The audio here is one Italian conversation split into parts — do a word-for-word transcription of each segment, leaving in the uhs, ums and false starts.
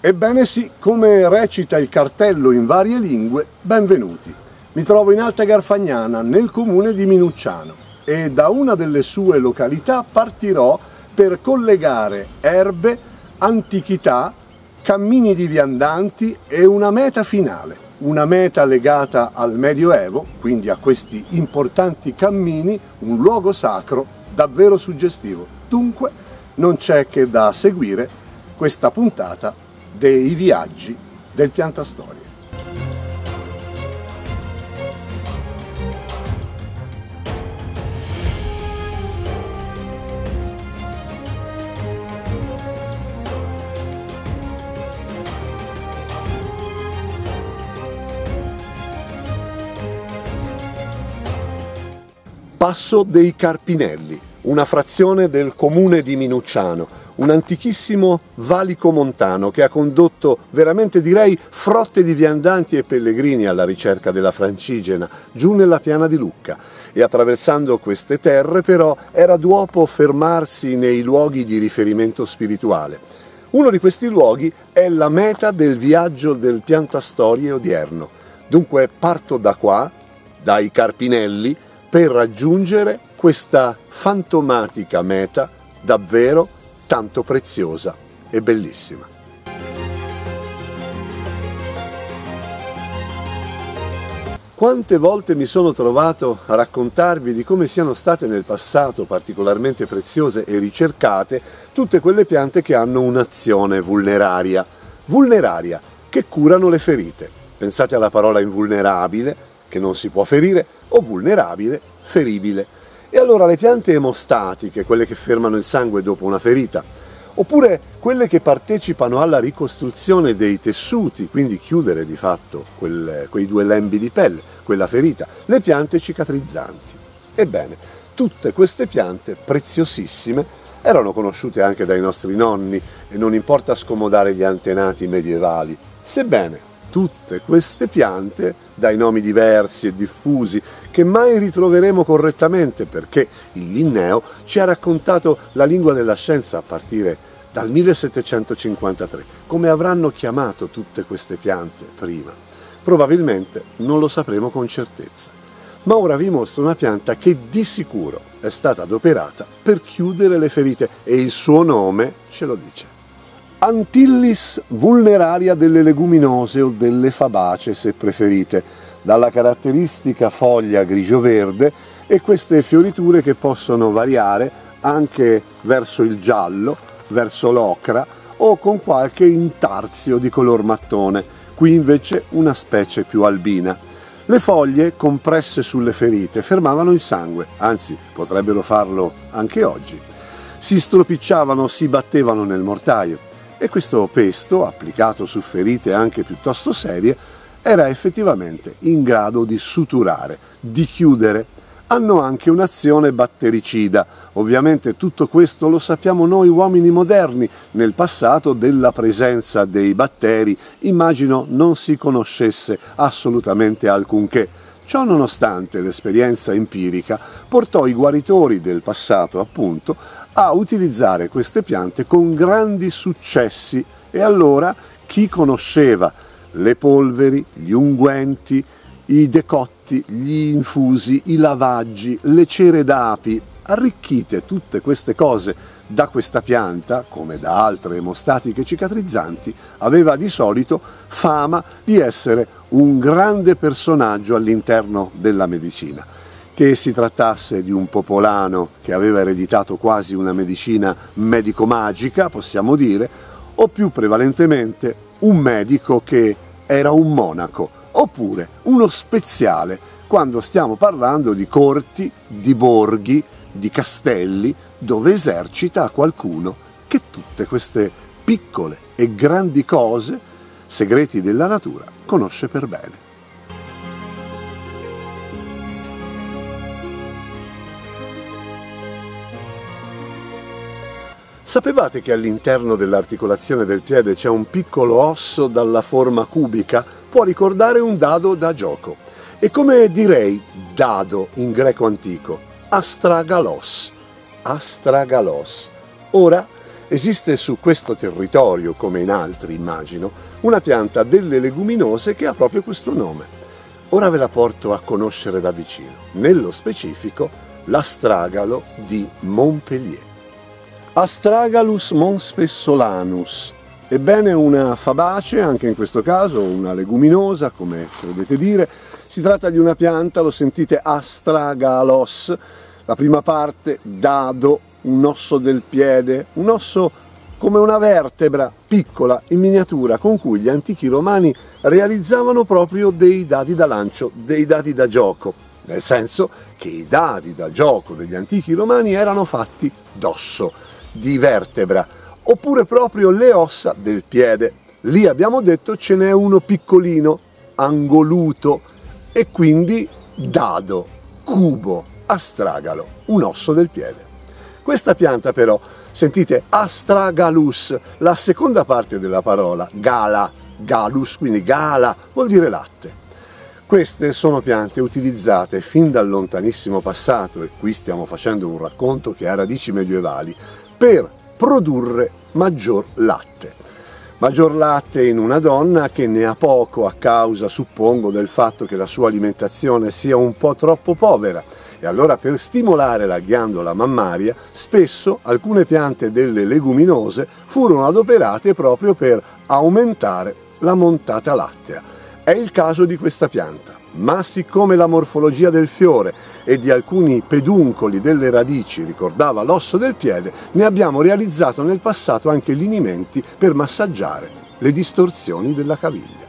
Ebbene sì, come recita il cartello in varie lingue, benvenuti. Mi trovo in Alta Garfagnana, nel comune di Minucciano, e da una delle sue località partirò per collegare erbe, antichità, cammini di viandanti e una meta finale. Una meta legata al Medioevo, quindi a questi importanti cammini, un luogo sacro davvero suggestivo. Dunque non c'è che da seguire questa puntata dei viaggi del Piantastorie. Passo dei Carpinelli, una frazione del comune di Minucciano, un antichissimo valico montano che ha condotto veramente direi frotte di viandanti e pellegrini alla ricerca della Francigena giù nella piana di Lucca, e attraversando queste terre però era d'uopo fermarsi nei luoghi di riferimento spirituale. Uno di questi luoghi è la meta del viaggio del Piantastorie odierno. Dunque parto da qua, dai Carpinelli, per raggiungere questa fantomatica meta davvero tanto preziosa e bellissima. Quante volte mi sono trovato a raccontarvi di come siano state nel passato particolarmente preziose e ricercate tutte quelle piante che hanno un'azione vulneraria, vulneraria, che curano le ferite. Pensate alla parola invulnerabile, che non si può ferire, o vulnerabile, feribile. E allora le piante emostatiche, quelle che fermano il sangue dopo una ferita, oppure quelle che partecipano alla ricostruzione dei tessuti, quindi chiudere di fatto quel, quei due lembi di pelle, quella ferita, le piante cicatrizzanti. Ebbene, tutte queste piante preziosissime erano conosciute anche dai nostri nonni, e non importa scomodare gli antenati medievali, sebbene tutte queste piante, dai nomi diversi e diffusi, che mai ritroveremo correttamente perché il Linneo ci ha raccontato la lingua della scienza a partire dal millesettecentocinquantatré. Come avranno chiamato tutte queste piante prima? Probabilmente non lo sapremo con certezza. Ma ora vi mostro una pianta che di sicuro è stata adoperata per chiudere le ferite, e il suo nome ce lo dice. Antillis vulneraria delle leguminose o delle fabacee, se preferite, dalla caratteristica foglia grigio-verde e queste fioriture che possono variare anche verso il giallo, verso l'ocra o con qualche intarsio di color mattone, qui invece una specie più albina. Le foglie compresse sulle ferite fermavano il sangue, anzi potrebbero farlo anche oggi. Si stropicciavano, si battevano nel mortaio. E questo pesto, applicato su ferite anche piuttosto serie, era effettivamente in grado di suturare, di chiudere. Hanno anche un'azione battericida. Ovviamente tutto questo lo sappiamo noi uomini moderni. Nel passato della presenza dei batteri immagino non si conoscesse assolutamente alcunché. Ciò nonostante l'esperienza empirica portò i guaritori del passato, appunto, a utilizzare queste piante con grandi successi, e allora chi conosceva le polveri, gli unguenti, i decotti, gli infusi, i lavaggi, le cere d'api, arricchite tutte queste cose da questa pianta, come da altre emostatiche cicatrizzanti, aveva di solito fama di essere un grande personaggio all'interno della medicina. Che si trattasse di un popolano che aveva ereditato quasi una medicina medico-magica, possiamo dire, o più prevalentemente un medico che era un monaco, oppure uno speziale, quando stiamo parlando di corti, di borghi, di castelli, dove esercita qualcuno che tutte queste piccole e grandi cose, segreti della natura, conosce per bene. Sapevate che all'interno dell'articolazione del piede c'è un piccolo osso dalla forma cubica? Può ricordare un dado da gioco. E come direi dado in greco antico? Astragalos. Astragalos. Ora, Esiste su questo territorio, come in altri immagino, una pianta delle leguminose che ha proprio questo nome. Ora ve la porto a conoscere da vicino, nello specifico l'astragalo di Montpellier. Astragalus monspessolanus. Ebbene, una fabace, anche in questo caso una leguminosa, come credete dire. Si tratta di una pianta, lo sentite, astragalos, la prima parte, dado, un osso del piede, un osso come una vertebra piccola in miniatura con cui gli antichi romani realizzavano proprio dei dadi da lancio, dei dadi da gioco, nel senso che i dadi da gioco degli antichi romani erano fatti d'osso, di vertebra, oppure proprio le ossa del piede. Lì abbiamo detto ce n'è uno piccolino, angoluto, e quindi dado, cubo, astragalo, un osso del piede. Questa pianta però, sentite, astragalus, la seconda parte della parola, gala, galus, quindi gala, vuol dire latte. Queste sono piante utilizzate fin dal lontanissimo passato, e qui stiamo facendo un racconto che ha radici medievali, per produrre maggior latte. Maggior latte in una donna che ne ha poco a causa, suppongo, del fatto che la sua alimentazione sia un po' troppo povera. E allora, per stimolare la ghiandola mammaria, spesso alcune piante delle leguminose furono adoperate proprio per aumentare la montata lattea. È il caso di questa pianta, ma siccome la morfologia del fiore e di alcuni peduncoli delle radici ricordava l'osso del piede, ne abbiamo realizzato nel passato anche linimenti per massaggiare le distorsioni della caviglia.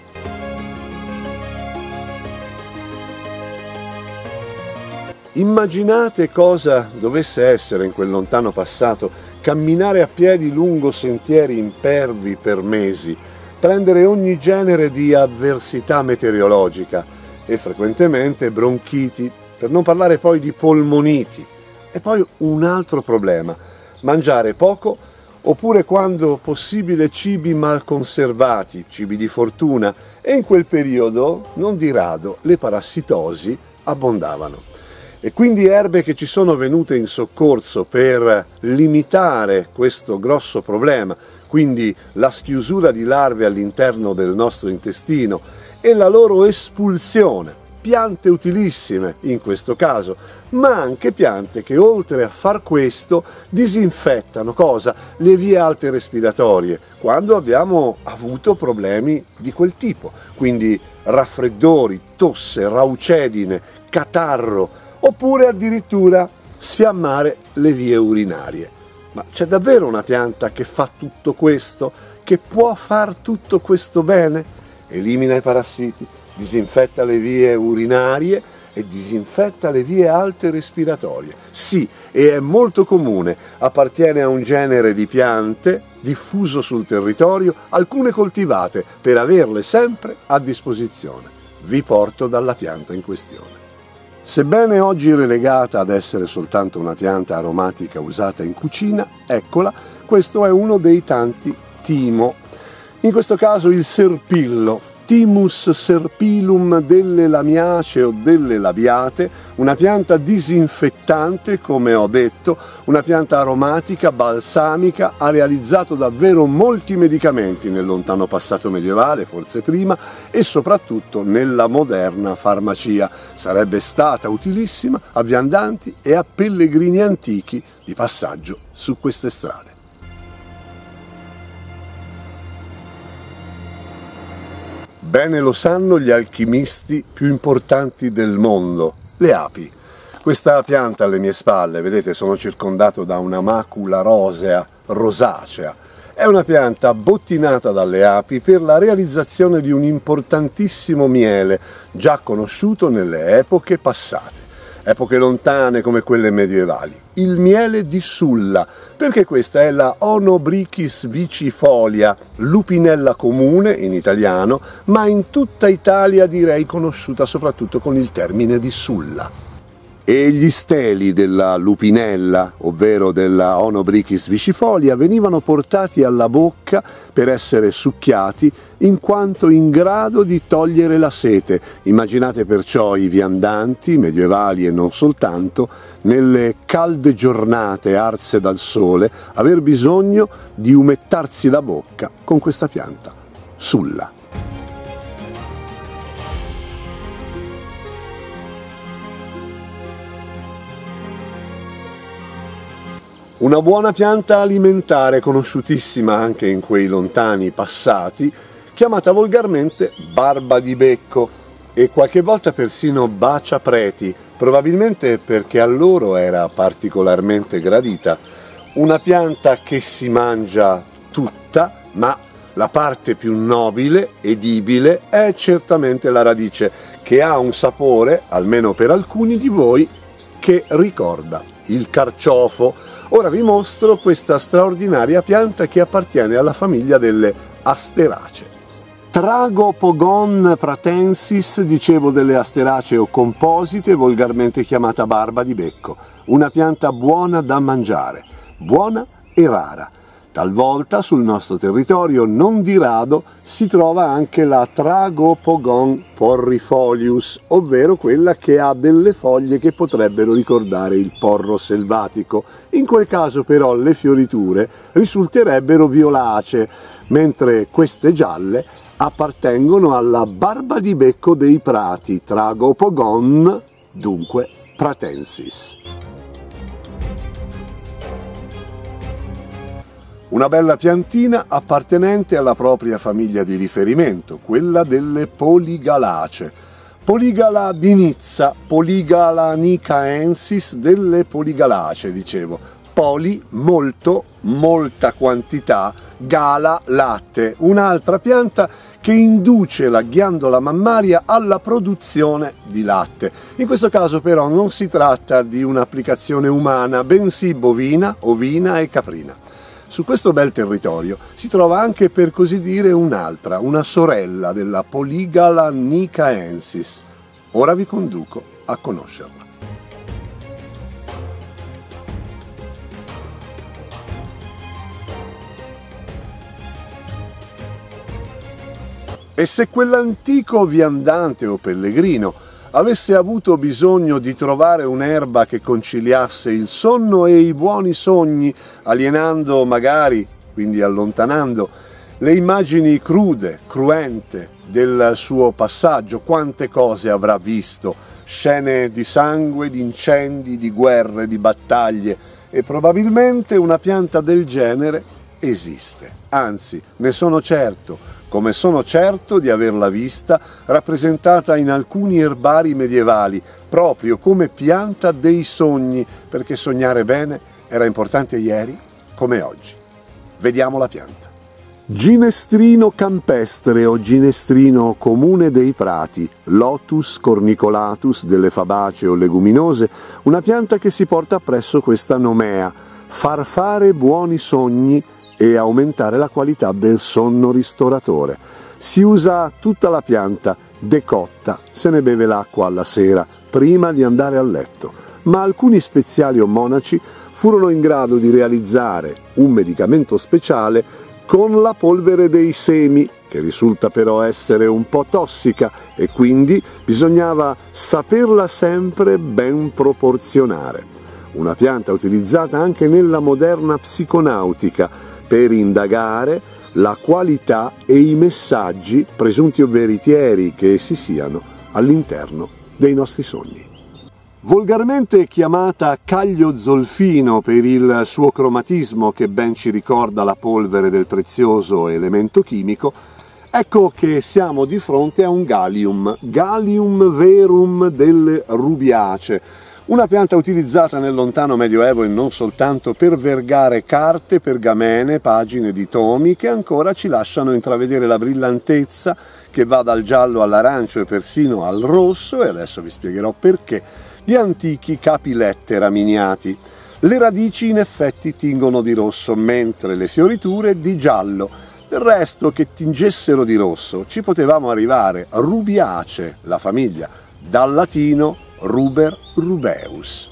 Immaginate cosa dovesse essere in quel lontano passato camminare a piedi lungo sentieri impervi per mesi, prendere ogni genere di avversità meteorologica e frequentemente bronchiti, per non parlare poi di polmoniti. E poi un altro problema, mangiare poco oppure, quando possibile, cibi mal conservati, cibi di fortuna, e in quel periodo, non di rado, le parassitosi abbondavano. E quindi erbe che ci sono venute in soccorso per limitare questo grosso problema, quindi la schiusura di larve all'interno del nostro intestino e la loro espulsione, piante utilissime in questo caso, ma anche piante che oltre a far questo disinfettano cosa? Le vie alte respiratorie, quando abbiamo avuto problemi di quel tipo, quindi raffreddori, tosse, raucedine, catarro, oppure addirittura sfiammare le vie urinarie. Ma c'è davvero una pianta che fa tutto questo? Che può far tutto questo bene? Elimina i parassiti, disinfetta le vie urinarie e disinfetta le vie alte respiratorie. Sì, e è molto comune, appartiene a un genere di piante diffuso sul territorio, alcune coltivate per averle sempre a disposizione. Vi porto dalla pianta in questione. Sebbene oggi relegata ad essere soltanto una pianta aromatica usata in cucina, eccola, questo è uno dei tanti timo. In questo caso il serpillo, Thymus serpilum delle lamiacee o delle labiate, una pianta disinfettante, come ho detto, una pianta aromatica, balsamica, ha realizzato davvero molti medicamenti nel lontano passato medievale, forse prima, e soprattutto nella moderna farmacia. Sarebbe stata utilissima a viandanti e a pellegrini antichi di passaggio su queste strade. Bene lo sanno gli alchimisti più importanti del mondo, le api. Questa pianta alle mie spalle, vedete, sono circondato da una macula rosea, rosacea. È una pianta bottinata dalle api per la realizzazione di un importantissimo miele, già conosciuto nelle epoche passate. Epoche lontane come quelle medievali, il miele di Sulla, perché questa è la Onobrichis vicifolia, lupinella comune in italiano, ma in tutta Italia direi conosciuta soprattutto con il termine di Sulla. e gli steli della lupinella, ovvero della Onobrichis vicifolia, venivano portati alla bocca per essere succhiati in quanto in grado di togliere la sete. Immaginate perciò i viandanti, medievali e non soltanto, nelle calde giornate arse dal sole, aver bisogno di umettarsi la bocca con questa pianta, sulla. Una buona pianta alimentare, conosciutissima anche in quei lontani passati, chiamata volgarmente barba di becco e qualche volta persino bacia preti, probabilmente perché a loro era particolarmente gradita. Una pianta che si mangia tutta, ma la parte più nobile, edibile, è certamente la radice, che ha un sapore, almeno per alcuni di voi, che ricorda il carciofo. Ora vi mostro questa straordinaria pianta che appartiene alla famiglia delle asteracee. Tragopogon pratensis, dicevo, delle asteracee o composite, volgarmente chiamata barba di becco. Una pianta buona da mangiare, buona e rara. Talvolta sul nostro territorio, non di rado, si trova anche la Tragopogon porrifolius, ovvero quella che ha delle foglie che potrebbero ricordare il porro selvatico. In quel caso però le fioriture risulterebbero violacee, mentre queste gialle appartengono alla barba di becco dei prati, Tragopogon, dunque pratensis. Una bella piantina appartenente alla propria famiglia di riferimento, quella delle Poligalacee. Poligala di Nizza, Poligala nicaensis delle Poligalacee, dicevo. Poli, molto, molta quantità, gala, latte, un'altra pianta che induce la ghiandola mammaria alla produzione di latte. In questo caso però non si tratta di un'applicazione umana, bensì bovina, ovina e caprina. Su questo bel territorio si trova anche, per così dire, un'altra, una sorella della Poligala nicaensis. Ora vi conduco a conoscerla. E se quell'antico viandante o pellegrino avesse avuto bisogno di trovare un'erba che conciliasse il sonno e i buoni sogni, alienando magari, quindi allontanando, le immagini crude, cruente del suo passaggio, quante cose avrà visto, scene di sangue, di incendi, di guerre, di battaglie, e probabilmente una pianta del genere esiste. Anzi, ne sono certo, come sono certo di averla vista rappresentata in alcuni erbari medievali, proprio come pianta dei sogni, perché sognare bene era importante ieri come oggi. Vediamo la pianta. Ginestrino campestre o ginestrino comune dei prati, Lotus cornicolatus delle fabacee o leguminose, una pianta che si porta appresso questa nomea: far fare buoni sogni e aumentare la qualità del sonno ristoratore. Si usa tutta la pianta, decotta, se ne beve l'acqua alla sera, prima di andare a letto, ma alcuni speziali o monaci furono in grado di realizzare un medicamento speciale con la polvere dei semi, che risulta però essere un po' tossica e quindi bisognava saperla sempre ben proporzionare. Una pianta utilizzata anche nella moderna psiconautica, per indagare la qualità e i messaggi, presunti o veritieri che essi siano, all'interno dei nostri sogni. Volgarmente chiamata caglio zolfino per il suo cromatismo che ben ci ricorda la polvere del prezioso elemento chimico, ecco che siamo di fronte a un Galium, Galium verum delle rubiacee, una pianta utilizzata nel lontano Medioevo e non soltanto per vergare carte, pergamene, pagine di tomi che ancora ci lasciano intravedere la brillantezza che va dal giallo all'arancio e persino al rosso, e adesso vi spiegherò perché, di antichi capilettera miniati. Le radici in effetti tingono di rosso, mentre le fioriture di giallo. Del resto, che tingessero di rosso ci potevamo arrivare. Rubiacee, la famiglia, dal latino Ruber rubeus.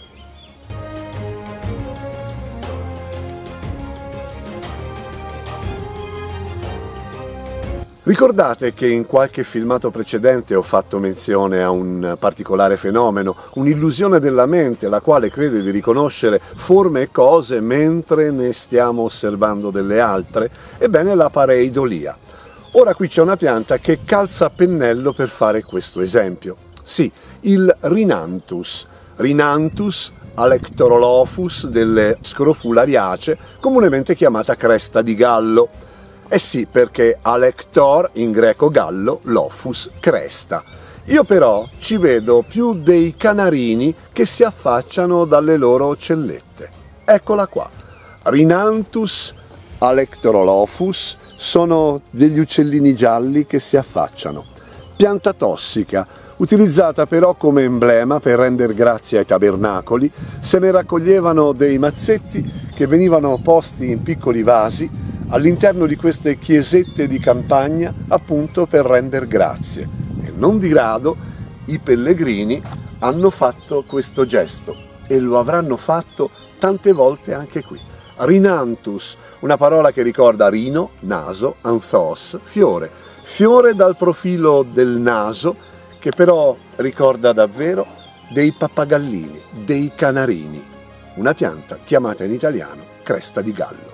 Ricordate che in qualche filmato precedente ho fatto menzione a un particolare fenomeno, un'illusione della mente, la quale crede di riconoscere forme e cose mentre ne stiamo osservando delle altre? Ebbene, la pareidolia. Ora qui c'è una pianta che calza a pennello per fare questo esempio. Sì, il Rhinanthus. Rhinanthus alectorolophus delle scrofulariacee, comunemente chiamata cresta di gallo. Eh sì, perché alector in greco gallo, lophus cresta. Io però ci vedo più dei canarini che si affacciano dalle loro cellette. Eccola qua. Rhinanthus alectorolophus sono degli uccellini gialli che si affacciano. Pianta tossica, utilizzata però come emblema per rendere grazie ai tabernacoli. Se ne raccoglievano dei mazzetti che venivano posti in piccoli vasi all'interno di queste chiesette di campagna, appunto per render grazie. E non di rado i pellegrini hanno fatto questo gesto e lo avranno fatto tante volte anche qui. Rhinanthus, una parola che ricorda rino, naso, anthos, fiore. Fiore dal profilo del naso, che però ricorda davvero dei pappagallini, dei canarini. Una pianta chiamata in italiano cresta di gallo.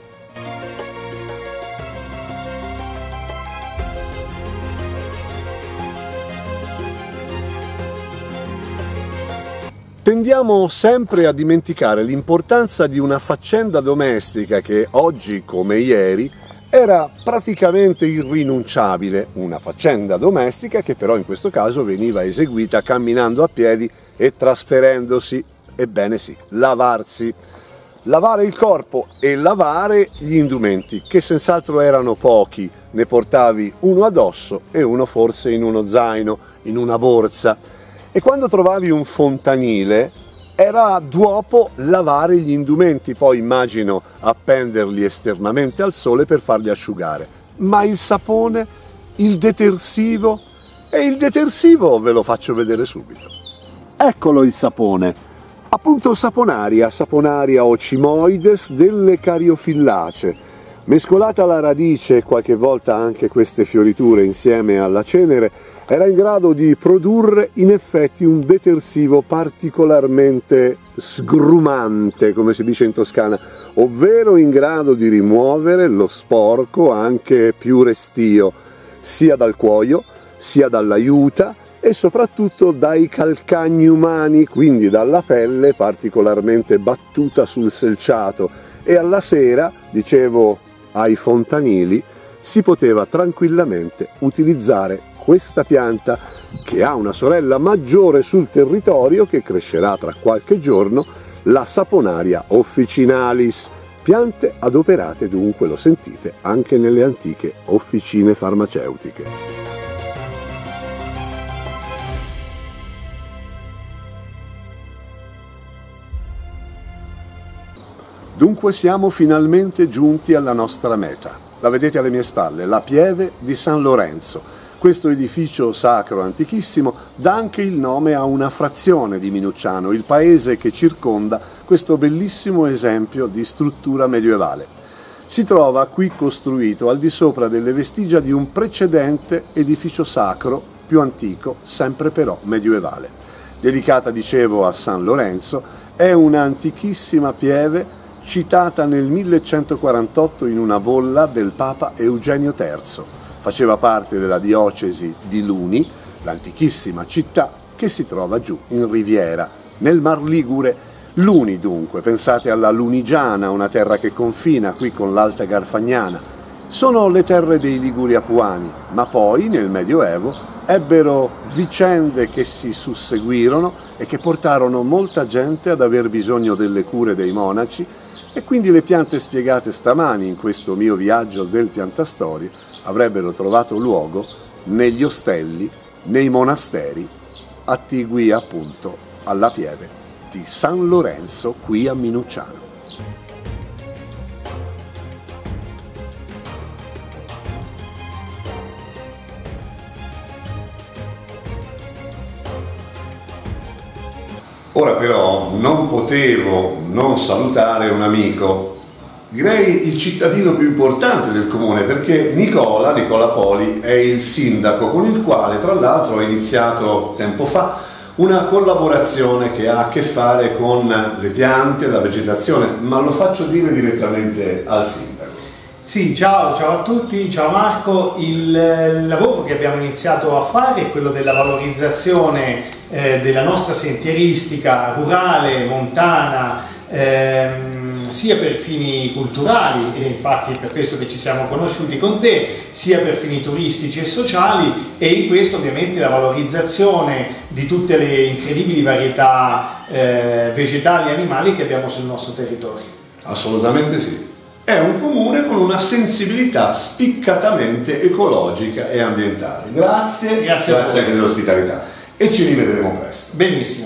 Tendiamo sempre a dimenticare l'importanza di una faccenda domestica che oggi come ieri era praticamente irrinunciabile, una faccenda domestica che però in questo caso veniva eseguita camminando a piedi e trasferendosi, ebbene sì, lavarsi. Lavare il corpo e lavare gli indumenti, che senz'altro erano pochi, ne portavi uno addosso e uno forse in uno zaino, in una borsa. E quando trovavi un fontanile era d'uopo lavare gli indumenti, poi immagino appenderli esternamente al sole per farli asciugare. Ma il sapone, il detersivo, e il detersivo ve lo faccio vedere subito. Eccolo il sapone, appunto saponaria, saponaria ocimoides delle cariofillacee, mescolata alla radice e qualche volta anche queste fioriture insieme alla cenere, era in grado di produrre in effetti un detersivo particolarmente sgrumante, come si dice in Toscana, ovvero in grado di rimuovere lo sporco anche più restio, sia dal cuoio, sia dall'aiuta e soprattutto dai calcagni umani, quindi dalla pelle particolarmente battuta sul selciato. E alla sera, dicevo ai fontanili, si poteva tranquillamente utilizzare questa pianta che ha una sorella maggiore sul territorio che crescerà tra qualche giorno, la Saponaria officinalis, piante adoperate dunque, lo sentite, anche nelle antiche officine farmaceutiche. Dunque siamo finalmente giunti alla nostra meta. La vedete alle mie spalle, la pieve di San Lorenzo. Questo edificio sacro antichissimo dà anche il nome a una frazione di Minucciano, il paese che circonda questo bellissimo esempio di struttura medievale. Si trova qui costruito al di sopra delle vestigia di un precedente edificio sacro più antico, sempre però medievale. Dedicata, dicevo, a San Lorenzo, è una antichissima pieve citata nel millecentoquarantotto in una bolla del Papa Eugenio terzo. Faceva parte della diocesi di Luni, l'antichissima città che si trova giù in Riviera, nel Mar Ligure. Luni dunque, pensate alla Lunigiana, una terra che confina qui con l'Alta Garfagnana. Sono le terre dei Liguri Apuani, ma poi nel Medioevo ebbero vicende che si susseguirono e che portarono molta gente ad aver bisogno delle cure dei monaci, e quindi le piante spiegate stamani in questo mio viaggio del Piantastorie avrebbero trovato luogo negli ostelli, nei monasteri attigui appunto alla pieve di San Lorenzo qui a Minucciano. Ora però non potevo non salutare un amico, direi il cittadino più importante del comune, perché Nicola, Nicola Poli è il sindaco con il quale tra l'altro ho iniziato tempo fa una collaborazione che ha a che fare con le piante, la vegetazione, ma lo faccio dire direttamente al sindaco. Sì, ciao, ciao a tutti, ciao Marco. Il lavoro che abbiamo iniziato a fare è quello della valorizzazione eh, della nostra sentieristica rurale, montana, ehm, sia per fini culturali, e infatti è per questo che ci siamo conosciuti con te, sia per fini turistici e sociali, e in questo ovviamente la valorizzazione di tutte le incredibili varietà eh, vegetali e animali che abbiamo sul nostro territorio. Assolutamente sì. È un comune con una sensibilità spiccatamente ecologica e ambientale. Grazie, grazie, grazie anche dell'ospitalità e ci rivedremo presto. Benissimo.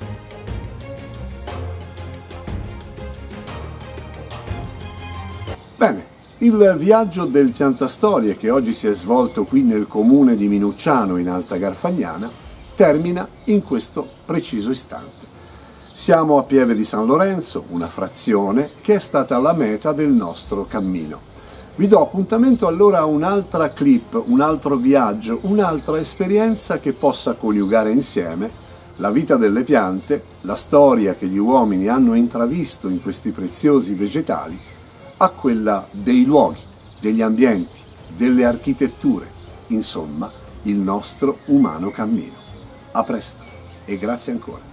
Bene, il viaggio del Piantastorie che oggi si è svolto qui nel comune di Minucciano in Alta Garfagnana termina in questo preciso istante. Siamo a Pieve di San Lorenzo, una frazione che è stata la meta del nostro cammino. Vi do appuntamento allora a un'altra clip, un altro viaggio, un'altra esperienza che possa coniugare insieme la vita delle piante, la storia che gli uomini hanno intravisto in questi preziosi vegetali, a quella dei luoghi, degli ambienti, delle architetture, insomma, il nostro umano cammino. A presto e grazie ancora.